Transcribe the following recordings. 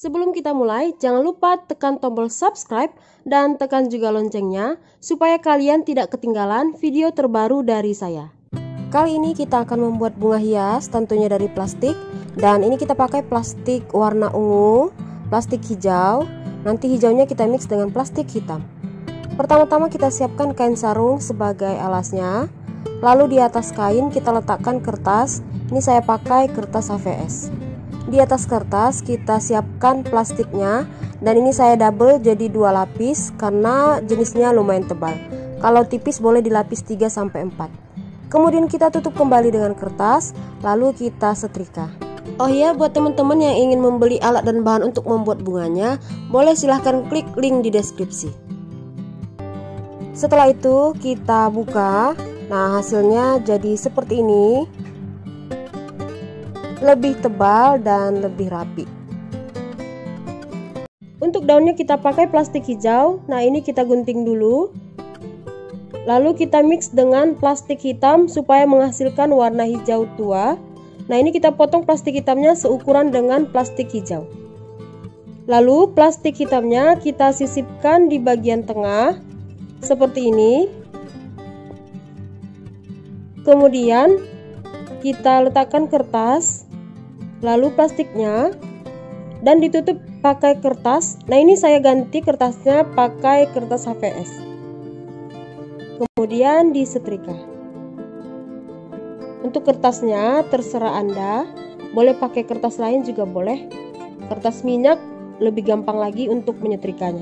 Sebelum kita mulai, jangan lupa tekan tombol subscribe dan tekan juga loncengnya supaya kalian tidak ketinggalan video terbaru dari saya. Kali ini kita akan membuat bunga hias tentunya dari plastik, dan ini kita pakai plastik warna ungu, plastik hijau. Nanti hijaunya kita mix dengan plastik hitam. Pertama-tama kita siapkan kain sarung sebagai alasnya. Lalu di atas kain kita letakkan kertas. Ini saya pakai kertas HVS. Di atas kertas kita siapkan plastiknya, dan ini saya double jadi 2 lapis karena jenisnya lumayan tebal. Kalau tipis boleh dilapis 3-4. Kemudian kita tutup kembali dengan kertas, lalu kita setrika. Oh iya, buat teman-teman yang ingin membeli alat dan bahan untuk membuat bunganya, boleh silahkan klik link di deskripsi. Setelah itu kita buka. Nah, hasilnya jadi seperti ini. Lebih tebal dan lebih rapi. Untuk daunnya kita pakai plastik hijau. Nah, ini kita gunting dulu. Lalu kita mix dengan plastik hitam supaya menghasilkan warna hijau tua. Nah, ini kita potong plastik hitamnya seukuran dengan plastik hijau. Lalu plastik hitamnya kita sisipkan di bagian tengah seperti ini. Kemudian kita letakkan kertas, lalu plastiknya, dan ditutup pakai kertas. Nah, ini saya ganti kertasnya pakai kertas HVS. Kemudian disetrika. Untuk kertasnya terserah Anda, boleh pakai kertas lain juga boleh. Kertas minyak lebih gampang lagi untuk menyetrikanya.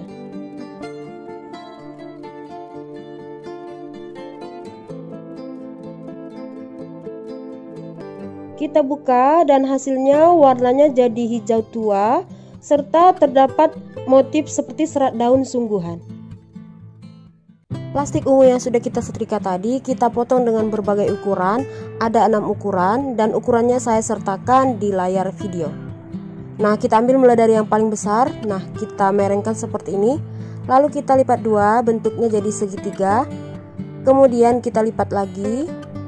Kita buka dan hasilnya warnanya jadi hijau tua serta terdapat motif seperti serat daun sungguhan. Plastik ungu yang sudah kita setrika tadi kita potong dengan berbagai ukuran, ada 6 ukuran dan ukurannya saya sertakan di layar video. Nah, kita ambil mulai dari yang paling besar. Nah, kita merengkan seperti ini. Lalu kita lipat 2, bentuknya jadi segitiga. Kemudian kita lipat lagi.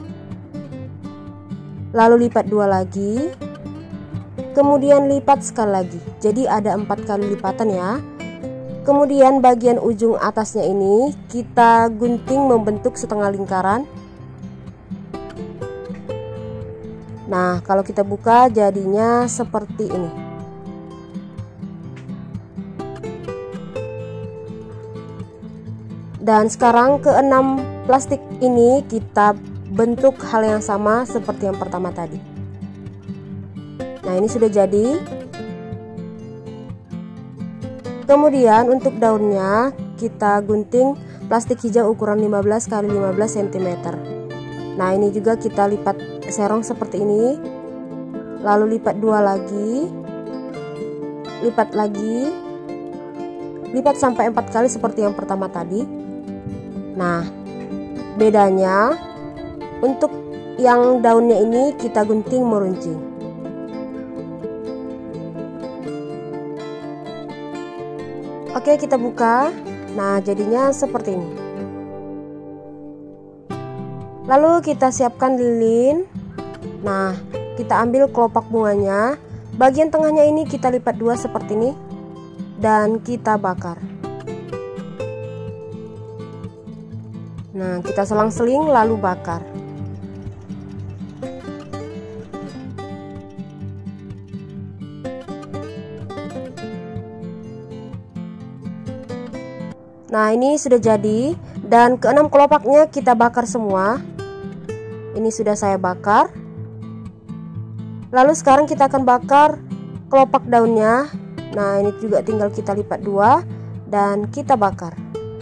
Lalu lipat 2 lagi. Kemudian lipat sekali lagi. Jadi ada 4 kali lipatan ya. Kemudian bagian ujung atasnya ini kita gunting membentuk setengah lingkaran. Nah, kalau kita buka jadinya seperti ini. Dan sekarang ke-6 plastik ini kita bentuk hal yang sama seperti yang pertama tadi. Nah, ini sudah jadi. Kemudian untuk daunnya kita gunting plastik hijau ukuran 15 x 15 cm. Nah, ini juga kita lipat serong seperti ini. Lalu lipat 2 lagi. Lipat lagi. Lipat sampai 4 kali seperti yang pertama tadi. Nah, bedanya untuk yang daunnya ini kita gunting meruncing. Oke, kita buka. Nah, jadinya seperti ini. Lalu kita siapkan lilin. Nah, kita ambil kelopak bunganya. Bagian tengahnya ini kita lipat 2 seperti ini. Dan kita bakar. Nah, kita selang-seling lalu bakar. Nah, ini sudah jadi, dan ke-6 kelopaknya kita bakar semua. Ini sudah saya bakar. Lalu sekarang kita akan bakar kelopak daunnya. Nah, ini juga tinggal kita lipat 2 dan kita bakar.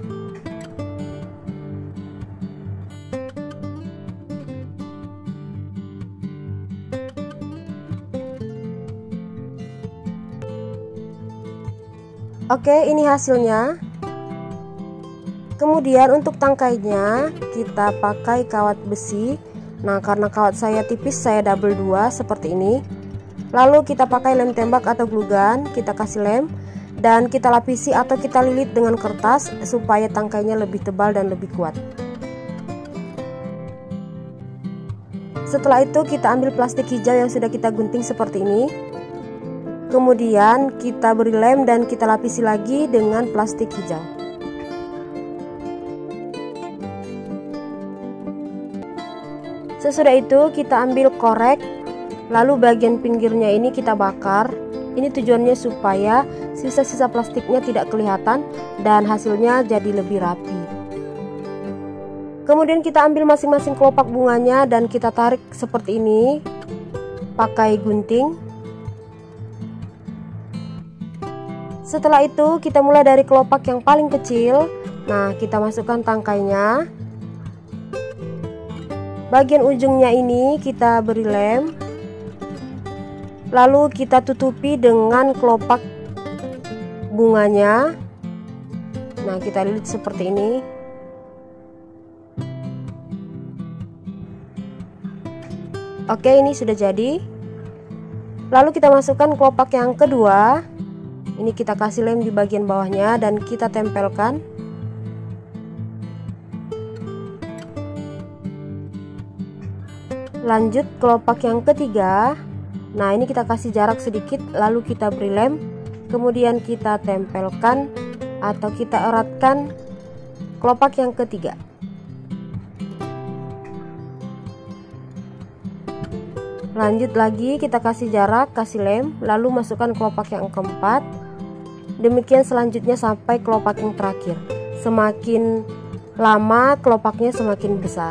Oke, ini hasilnya. Kemudian untuk tangkainya kita pakai kawat besi. Nah, karena kawat saya tipis saya double 2 seperti ini. Lalu kita pakai lem tembak atau glue gun, kita kasih lem dan kita lapisi atau kita lilit dengan kertas supaya tangkainya lebih tebal dan lebih kuat. Setelah itu kita ambil plastik hijau yang sudah kita gunting seperti ini. Kemudian kita beri lem dan kita lapisi lagi dengan plastik hijau. Sesudah itu kita ambil korek, lalu bagian pinggirnya ini kita bakar. Ini tujuannya supaya sisa-sisa plastiknya tidak kelihatan dan hasilnya jadi lebih rapi. Kemudian kita ambil masing-masing kelopak bunganya dan kita tarik seperti ini pakai gunting. Setelah itu kita mulai dari kelopak yang paling kecil. Nah, kita masukkan tangkainya. Bagian ujungnya ini kita beri lem. Lalu kita tutupi dengan kelopak bunganya. Nah, kita lilit seperti ini. Oke, ini sudah jadi. Lalu kita masukkan kelopak yang kedua. Ini kita kasih lem di bagian bawahnya dan kita tempelkan. Lanjut kelopak yang ketiga. Nah, ini kita kasih jarak sedikit, lalu kita beri lem. Kemudian kita tempelkan atau kita eratkan kelopak yang ketiga. Lanjut lagi, kita kasih jarak, kasih lem, lalu masukkan kelopak yang keempat. Demikian selanjutnya sampai kelopak yang terakhir. Semakin lama kelopaknya semakin besar.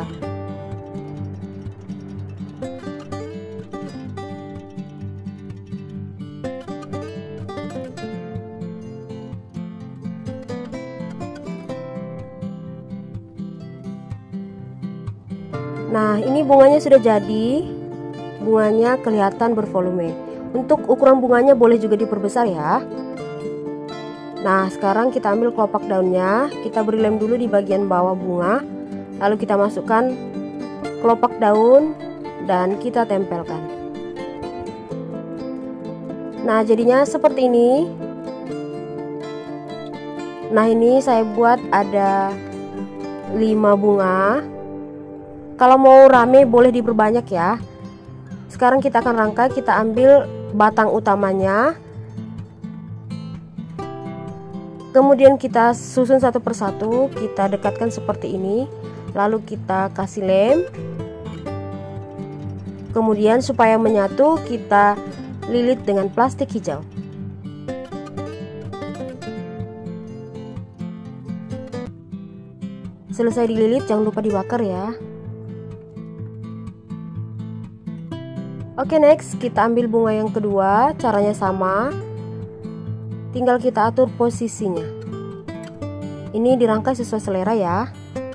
Nah, ini bunganya sudah jadi. Bunganya kelihatan bervolume. Untuk ukuran bunganya boleh juga diperbesar ya. Nah, sekarang kita ambil kelopak daunnya, kita beri lem dulu di bagian bawah bunga, lalu kita masukkan kelopak daun dan kita tempelkan. Nah, jadinya seperti ini. Nah, ini saya buat ada 5 bunga. Kalau mau rame boleh diperbanyak ya. Sekarang kita akan rangkai, kita ambil batang utamanya. Kemudian kita susun satu persatu, kita dekatkan seperti ini. Lalu kita kasih lem. Kemudian supaya menyatu, kita lilit dengan plastik hijau. Selesai dililit, jangan lupa dibakar ya. Oke, next kita ambil bunga yang kedua. Caranya sama. Tinggal kita atur posisinya. Ini dirangkai sesuai selera ya.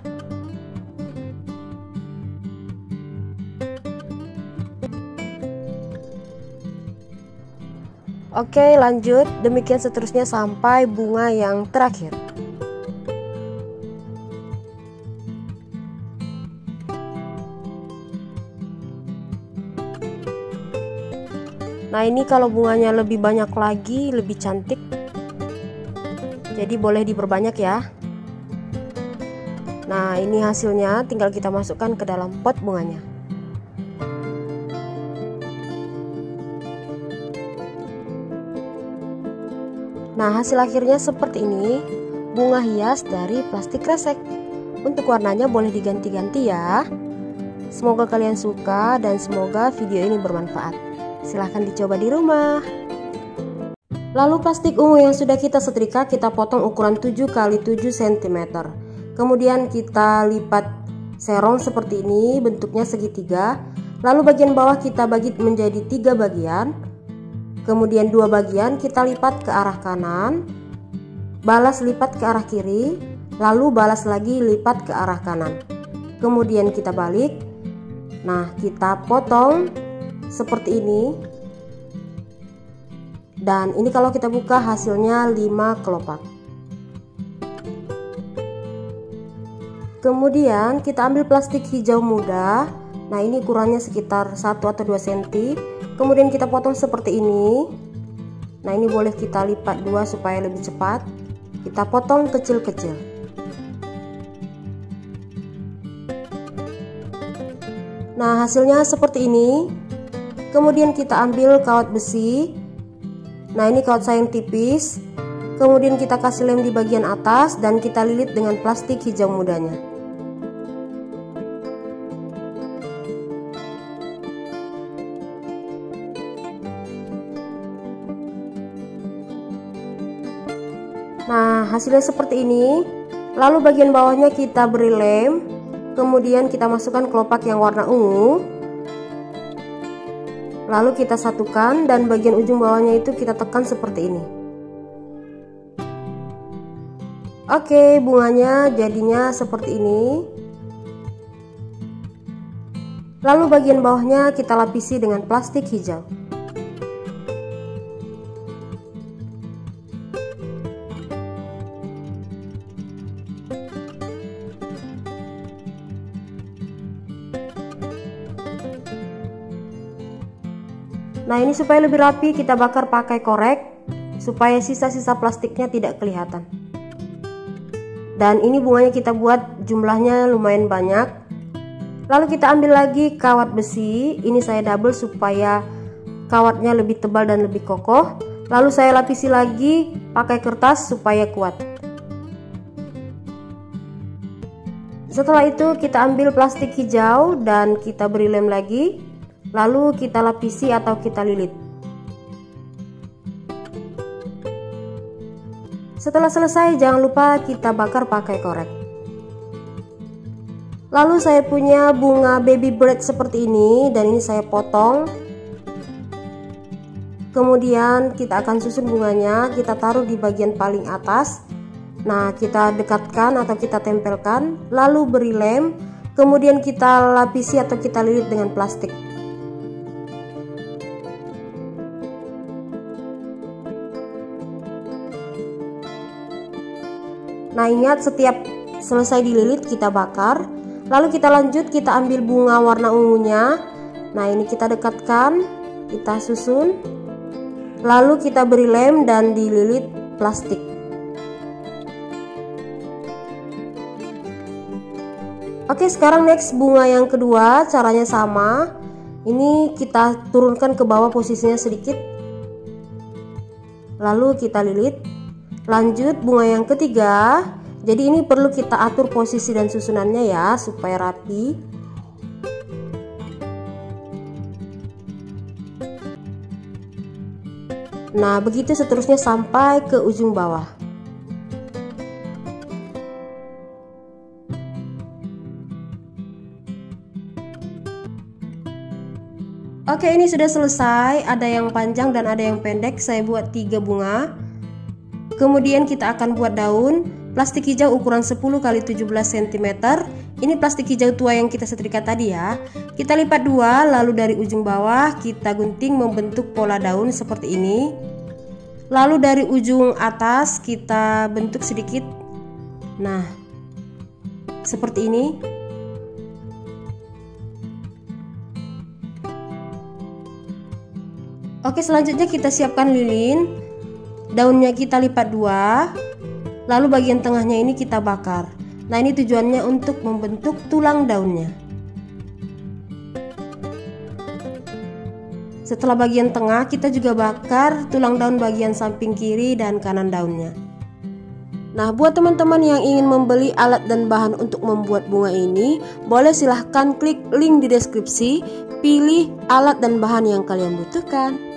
Oke, lanjut. Demikian seterusnya sampai bunga yang terakhir. Nah, ini kalau bunganya lebih banyak lagi, lebih cantik. Jadi boleh diperbanyak ya. Nah, ini hasilnya, tinggal kita masukkan ke dalam pot bunganya. Nah, hasil akhirnya seperti ini. Bunga hias dari plastik kresek. Untuk warnanya boleh diganti-ganti ya. Semoga kalian suka dan semoga video ini bermanfaat. Silahkan dicoba di rumah. Lalu plastik ungu yang sudah kita setrika kita potong ukuran 7 x 7 cm. Kemudian kita lipat serong seperti ini, bentuknya segitiga. Lalu bagian bawah kita bagi menjadi 3 bagian. Kemudian 2 bagian kita lipat ke arah kanan, balas lipat ke arah kiri, lalu balas lagi lipat ke arah kanan. Kemudian kita balik. Nah, kita potong seperti ini. Dan ini kalau kita buka hasilnya 5 kelopak. Kemudian kita ambil plastik hijau muda. Nah, ini ukurannya sekitar 1 atau 2 cm. Kemudian kita potong seperti ini. Nah, ini boleh kita lipat 2 supaya lebih cepat. Kita potong kecil-kecil. Nah, hasilnya seperti ini. Kemudian kita ambil kawat besi. Nah, ini kautsai yang tipis. Kemudian kita kasih lem di bagian atas dan kita lilit dengan plastik hijau mudanya. Nah, hasilnya seperti ini. Lalu bagian bawahnya kita beri lem. Kemudian kita masukkan kelopak yang warna ungu. Lalu kita satukan dan bagian ujung bawahnya itu kita tekan seperti ini. Oke, bunganya jadinya seperti ini. Lalu bagian bawahnya kita lapisi dengan plastik hijau. Nah, ini supaya lebih rapi kita bakar pakai korek supaya sisa-sisa plastiknya tidak kelihatan. Dan ini bunganya kita buat jumlahnya lumayan banyak. Lalu kita ambil lagi kawat besi. Ini saya double supaya kawatnya lebih tebal dan lebih kokoh. Lalu saya lapisi lagi pakai kertas supaya kuat. Setelah itu kita ambil plastik hijau dan kita beri lem lagi. Lalu kita lapisi atau kita lilit. Setelah selesai, jangan lupa kita bakar pakai korek. Lalu saya punya bunga baby bird seperti ini dan ini saya potong. Kemudian kita akan susun bunganya, kita taruh di bagian paling atas. Nah, kita dekatkan atau kita tempelkan, lalu beri lem, kemudian kita lapisi atau kita lilit dengan plastik. Nah, ingat setiap selesai dililit kita bakar. Lalu kita lanjut, kita ambil bunga warna ungunya. Nah, ini kita dekatkan, kita susun. Lalu kita beri lem dan dililit plastik. Oke, sekarang next bunga yang kedua, caranya sama. Ini kita turunkan ke bawah posisinya sedikit. Lalu kita lilit. Lanjut bunga yang ketiga. Jadi ini perlu kita atur posisi dan susunannya ya supaya rapi. Nah, begitu seterusnya sampai ke ujung bawah. Oke, ini sudah selesai. Ada yang panjang dan ada yang pendek. Saya buat 3 bunga. Kemudian kita akan buat daun. Plastik hijau ukuran 10 x 17 cm. Ini plastik hijau tua yang kita setrika tadi ya. Kita lipat 2, lalu dari ujung bawah kita gunting membentuk pola daun seperti ini. Lalu dari ujung atas kita bentuk sedikit. Nah, seperti ini. Oke, selanjutnya kita siapkan lilin. Daunnya kita lipat 2, lalu bagian tengahnya ini kita bakar. Nah, ini tujuannya untuk membentuk tulang daunnya. Setelah bagian tengah, kita juga bakar tulang daun bagian samping kiri dan kanan daunnya. Nah, buat teman-teman yang ingin membeli alat dan bahan untuk membuat bunga ini, boleh silahkan klik link di deskripsi, pilih alat dan bahan yang kalian butuhkan.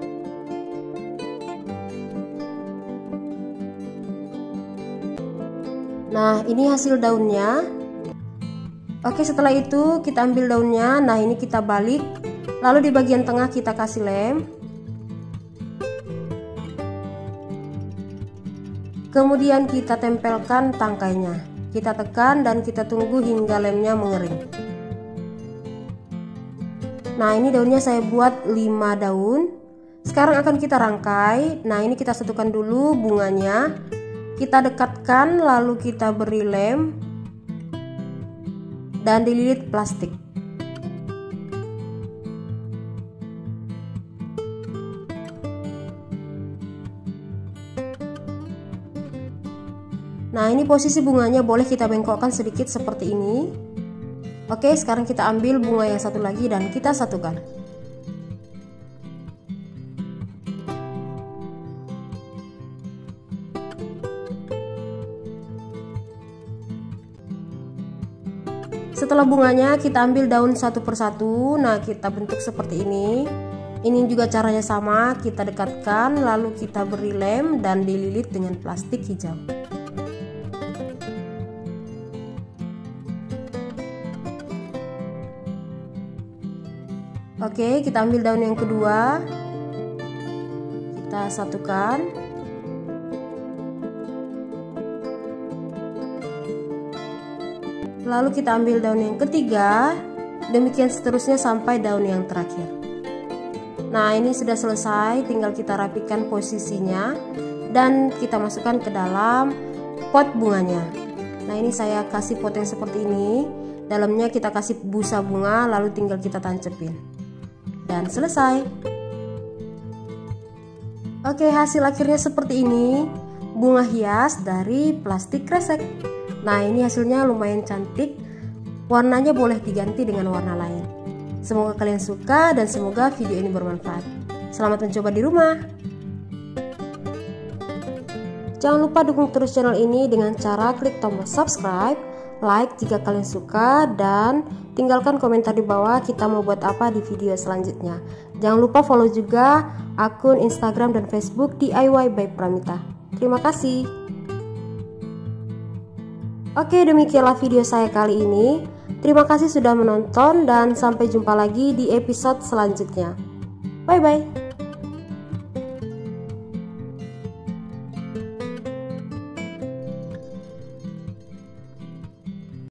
Nah, ini hasil daunnya. Oke, setelah itu kita ambil daunnya. Nah, ini kita balik. Lalu di bagian tengah kita kasih lem. Kemudian kita tempelkan tangkainya. Kita tekan dan kita tunggu hingga lemnya mengering. Nah, ini daunnya saya buat 5 daun. Sekarang akan kita rangkai. Nah, ini kita satukan dulu bunganya. Kita dekatkan, lalu kita beri lem dan dililit plastik. Nah, ini posisi bunganya boleh kita bengkokkan sedikit seperti ini. Oke, sekarang kita ambil bunga yang satu lagi dan kita satukan. setelah bunganya kita ambil daun satu persatu. Nah, kita bentuk seperti ini. Ini juga caranya sama, kita dekatkan lalu kita beri lem dan dililit dengan plastik hijau. Oke, kita ambil daun yang kedua, kita satukan. Lalu kita ambil daun yang ketiga, demikian seterusnya sampai daun yang terakhir. Nah, ini sudah selesai, tinggal kita rapikan posisinya dan kita masukkan ke dalam pot bunganya. Nah, ini saya kasih pot yang seperti ini, dalamnya kita kasih busa bunga lalu tinggal kita tancepin. Dan selesai. Oke, hasil akhirnya seperti ini, bunga hias dari plastik kresek. Nah, ini hasilnya lumayan cantik. Warnanya boleh diganti dengan warna lain. Semoga kalian suka dan semoga video ini bermanfaat. Selamat mencoba di rumah. Jangan lupa dukung terus channel ini dengan cara klik tombol subscribe, like jika kalian suka, dan tinggalkan komentar di bawah kita mau buat apa di video selanjutnya. Jangan lupa follow juga akun Instagram dan Facebook DIY by Pramita. Terima kasih. Oke, demikianlah video saya kali ini. Terima kasih sudah menonton dan sampai jumpa lagi di episode selanjutnya. Bye bye.